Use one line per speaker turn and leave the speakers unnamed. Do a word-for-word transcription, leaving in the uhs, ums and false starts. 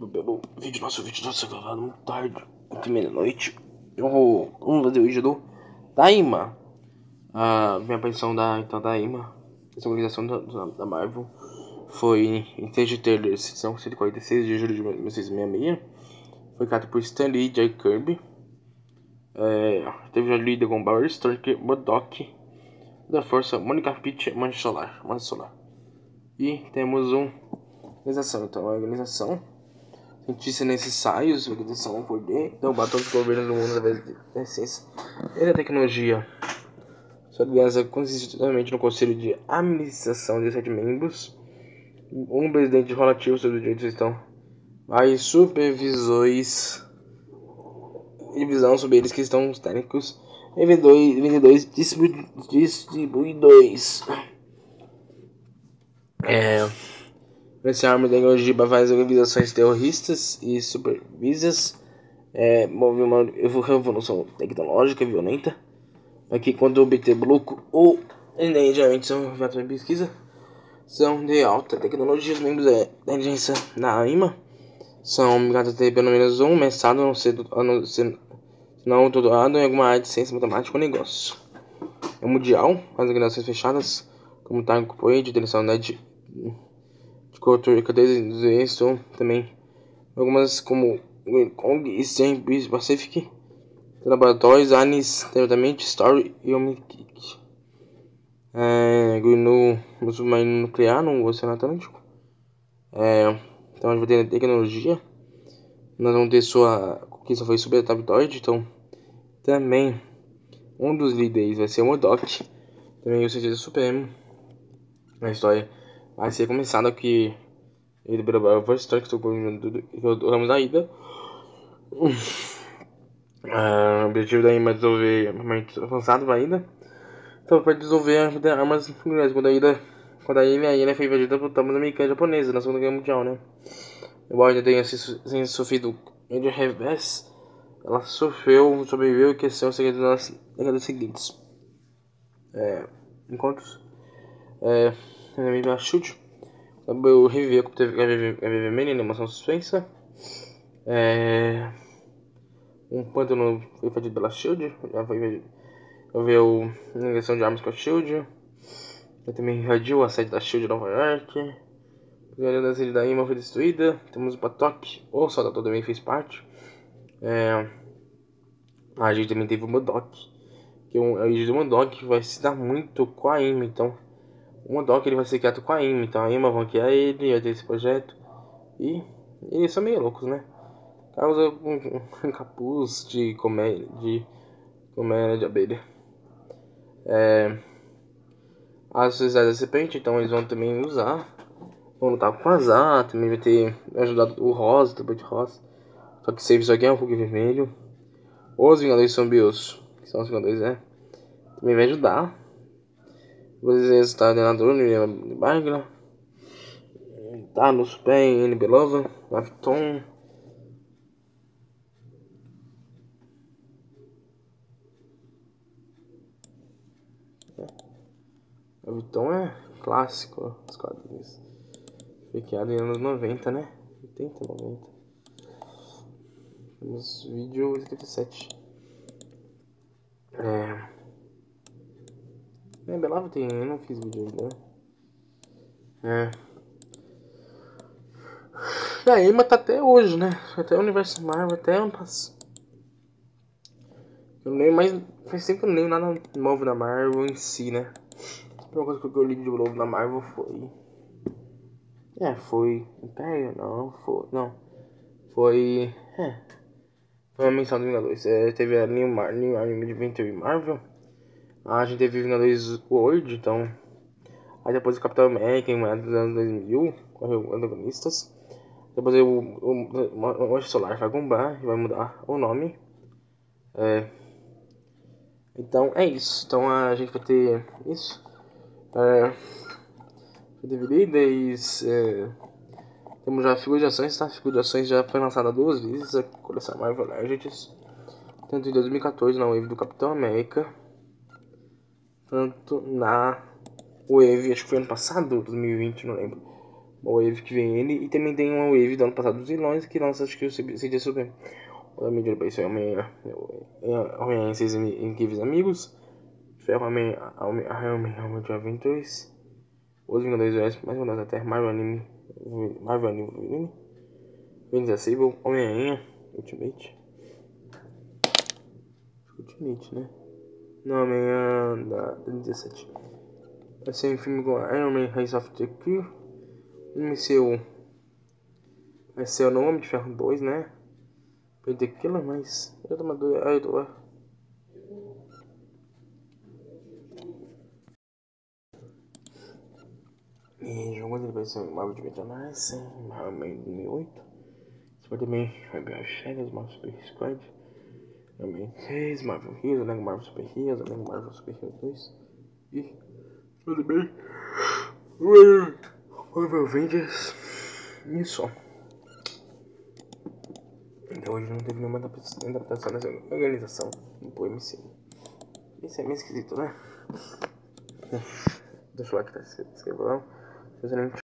pelo vídeo, nosso vídeo nosso gravado muito tarde, entre meia-noite. Eu vou, vamos fazer o vídeo do Daima. A minha pensão da, então, Daima, essa organização da, da Marvel, foi em seis de terceira, sessão cento e quarenta e seis de julho de mil novecentos e sessenta e seis. Foi criado por Stan Lee e Jack Kirby. É, teve a líder com Barry Stark, Modok, da Força, Monica Pitt, Mancha Solar, Mancha Solar. E temos uma organização, então a organização cientistas necessários, organização por dentro, então batom os governos do mundo através da ciência e da tecnologia. Sua aliança consiste totalmente no conselho de administração de sete membros, um presidente relativo sobre os direitos estão, vários supervisores e visão sobre eles que estão os técnicos e vendedores distribuidores. É, esse arma da tecnologia para várias organizações terroristas e supervisas. É, move uma revolução tecnológica violenta para que quando obter lucro ou geralmente são de pesquisa são de alta tecnologia. Os membros da inteligência da AIMA são obrigados a ter pelo menos um mestrado, a não ser, a não ser não doutorado em alguma área de ciência, matemática ou negócio. É mundial, as organizações fechadas como Time Corporate, Internacional de Cultura, cadeias de também algumas como Kong e Stem Pacific, laboratórios, Anis, Departamento, Story e Omnikick. É, no submarino nuclear no Oceano Atlântico. É, então a gente vai ter tecnologia. Nós vamos ter sua conquista foi super tabloide, então também um dos líderes vai ser o Modok, também o Cientista Supremo. A história vai ser começada que ele pelo First Strike do Ramos da Ida. Uh, o objetivo da I M A é desenvolver armamento avançado para a ilha. Então, para desenvolver armas nucleares. Quando a ilha, quando a ilha, a ilha foi invadida por tropas americanas e japonesas na Segunda Guerra Mundial, né? Embora ainda tenha sofrido de revés, ela sofreu, sobreviveu e cresceu em segredo nas décadas seguintes. É, enquanto é, a Shield, eu revivi teve a vermelha, animação suspensa. É, um pântano foi invadido pela Shield, já foi invadido. Eu vi a ligação de armas com a Shield. Eu também invadiu a sede da Shield de Nova York. A da sede da I M A foi destruída. Temos o Batok, o soldado também fez parte. É, a gente também teve o Modok, que é um agente do Modok vai se dar muito com a I M A. Então, o Modok ele vai ser criado com a I M A. Então, a I M A vai criar ele, vai ter esse projeto. E eles são meio loucos, né? O cara usa um, um capuz de comédia de, comédia de abelha. É, a sociedade da serpente, então eles vão também usar. Vão lutar com o Azar, também vai ter ajudado o Rosa, também de Rosa. Só que sempre só aqui é um Hulk vermelho. Os Vingadores Sombrios, que são os Vingadores, né? Também vai ajudar. Depois eles estão treinador no Bargra. Tá no Super, N B Lova, Lafton. O Vitão é clássico, os quadrinhos. Foi criado em anos noventa, né? oitenta, noventa. Temos vídeo oitenta e sete. É. É, Belava tem. Eu não fiz vídeo ainda, né? É. E a Emma tá até hoje, né? Até o Universo Marvel, até ano passado. Eu não leio mais. Faz tempo que eu não leio nada novo da Marvel em si, né? A primeira coisa que eu li de novo da Marvel foi. É, foi. Império? Não, foi. Não. Foi. É. Foi uma menção do Vingadores. É, teve a New, Mar New Adventure Marvel. A gente teve Vingadores World, então. Aí depois o Capitão América em meados dos anos dois mil, correu antagonistas. Depois o, o, o, o Solar vai bombar e vai mudar o nome. É. Então é isso. Então a gente vai ter isso. É. Vai ter líderes. É, temos já a figura de ações, tá? A figura de ações já foi lançada duas vezes. A coleção Marvel Legends. Tanto em dois mil e quatorze na Wave do Capitão América. Tanto na Wave, acho que foi ano passado, dois mil e vinte, não lembro. Uma wave que vem ele. E também tem uma wave do ano passado dos vilões que lança, acho que o C D Super. O mídia para isso é Homem-Aranha em Seis Incríveis Amigos. Ferro Homem-Aranha de Aventuras. Os Vingadores do Oeste, mais uma da Terra. Marvel Anime. Marvel Anime. Invencível. Homem-Aranha. Ultimate. Ultimate, né? Não, Homem-Aranha da dezessete. Vai ser um filme com Iron Man, Rise of the Crew. Vai ser o. Vai ser o nome de Ferro dois, né? Painkiller, mas. Eu tô maduro. Ah, eu tô. E jogou ele vai ser Marvel de Nice, Marvel dois mil e oito. Spider-Man, Marvel Shadows, Marvel Super Squad. Marvel seis, Marvel Heroes, Lego Marvel Super Heroes, Lego Marvel Super Heroes dois. E. Spider-Man. Marvel Avengers. E só. Então hoje não teve nenhuma adaptação nessa organização do M C U. Isso é meio esquisito, né? Deixa eu lá que tá escrito lá.